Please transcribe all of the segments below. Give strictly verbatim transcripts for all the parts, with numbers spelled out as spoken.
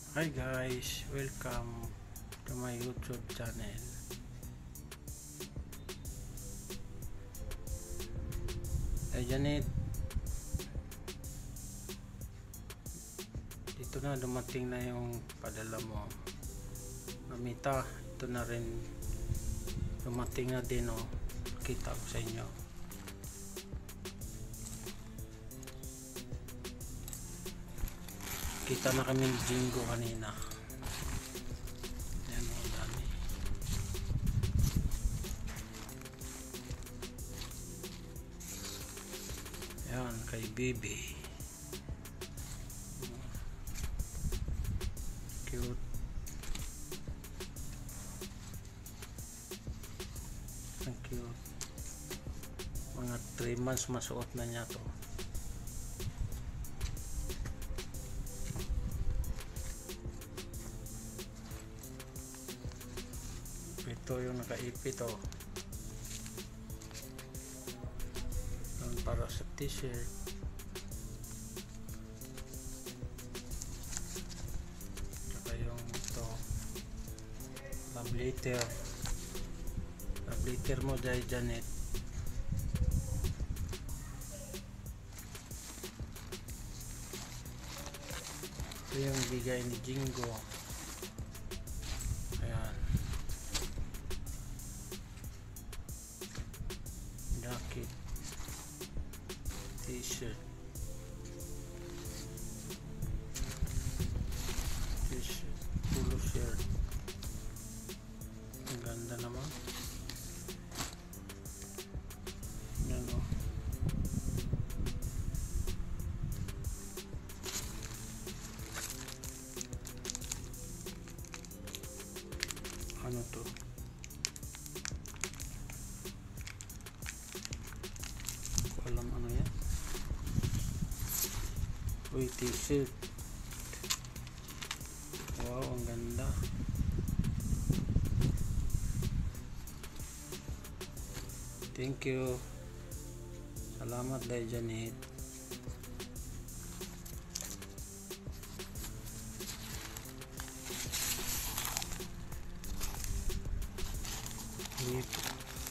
Hi guys, welcome to my YouTube channel. Hey Janet, dito na, dumating na yung padala mo. Mamita, ito na rin, dumating na din, oh. Kita ko sa inyo. Kita na kami ni Jingo kanina. Ayan, oh, dami. Ayan, kay Bibi. Cute. Ang cute. Mga three months masuot na niya to. Ito yung nakaipit, oh. Yan para sa t-shirt. Saka yung ito, love letter. Love letter mo dahil Janet. Ito yung bigay ni Jingo. Ayan. Jacket, t-shirt, t-shirt, polo shirt. Ang ganda naman. Yan, oh. Ano to? Alam ano yan? Uy, t-shirt. Wow, ang ganda. Thank you. Salamat dahil Janet. Dito.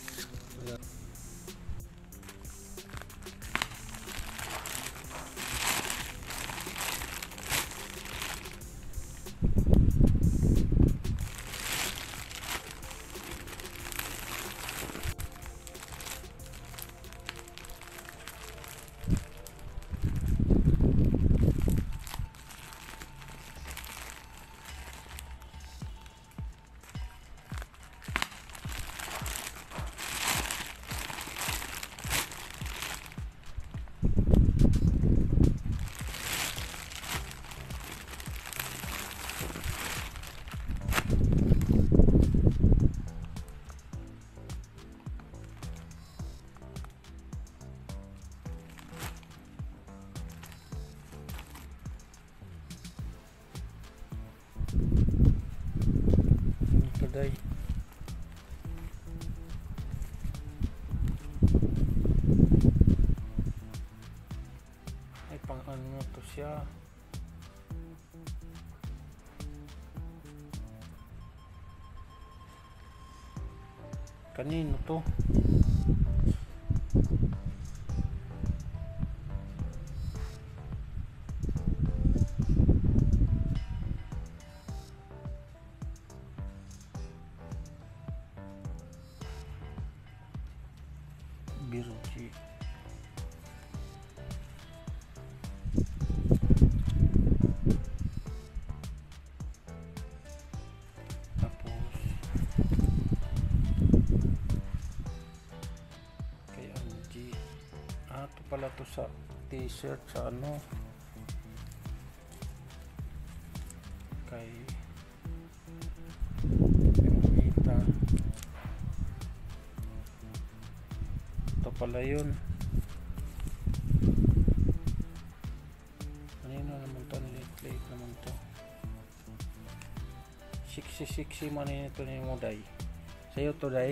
Today ay pang ano to siya. Kanino to? Birji. Tapos kay Angie. Ah, ito pala to sa t-shirt sa ano kay Mita. Ito pala yun. Kanino naman to? Nilate naman to. Siksi siksi man ito na yung Day. Sa'yo to Day.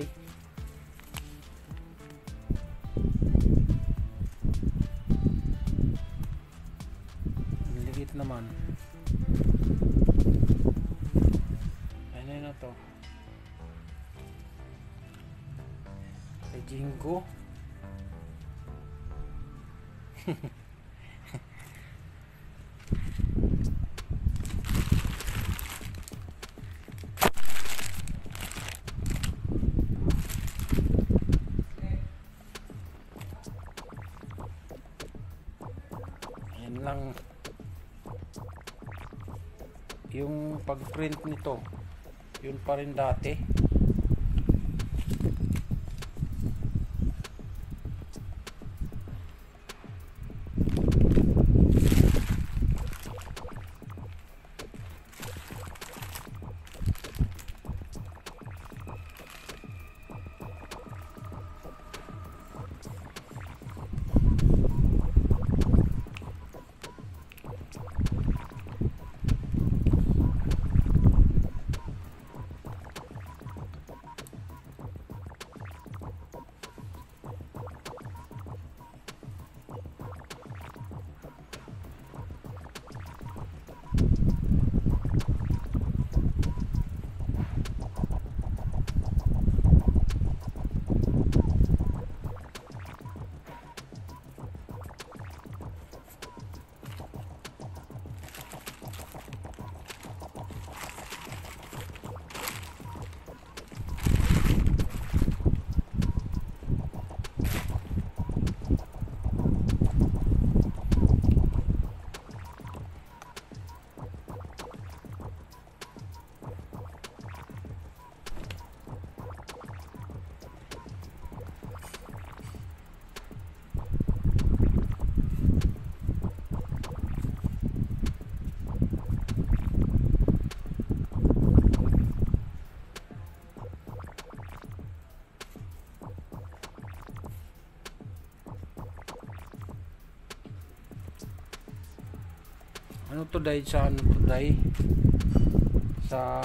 Ang liit naman. na to? Kay Jingo. Ayan lang yung pag-print nito, yun pa rin dati. Ano to day sa ano to day sa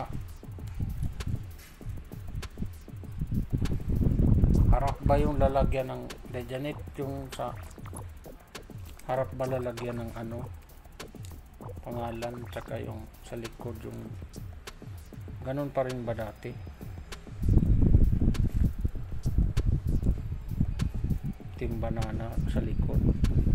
harap ba yung lalagyan ng dejanit, yung sa harap ba lalagyan ng ano pangalan, tsaka yung sa likod yung ganun pa rin ba dati? Team Banana sa likod.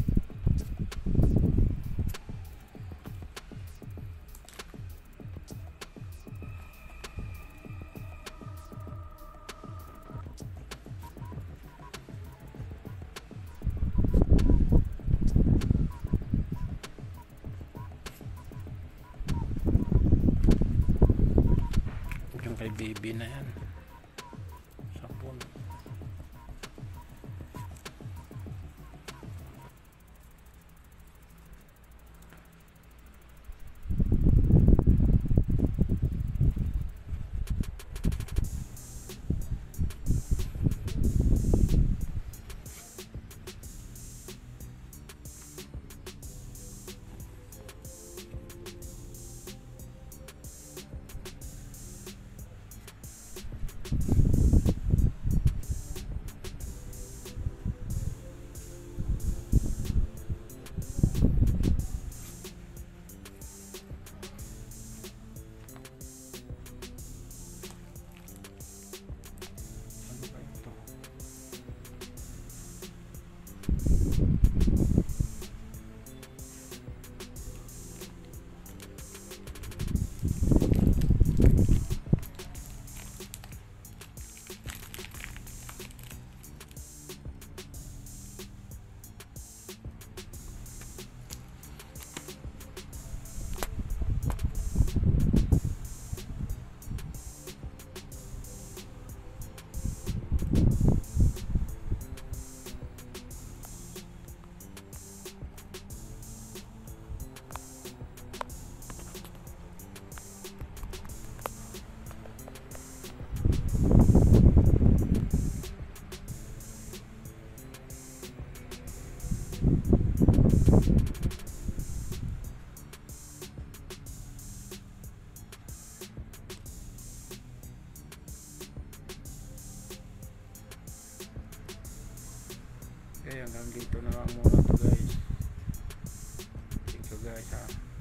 Kay baby na yan, sabon. Okay, hanggang dito na lang muna to guys. Thank you guys ha.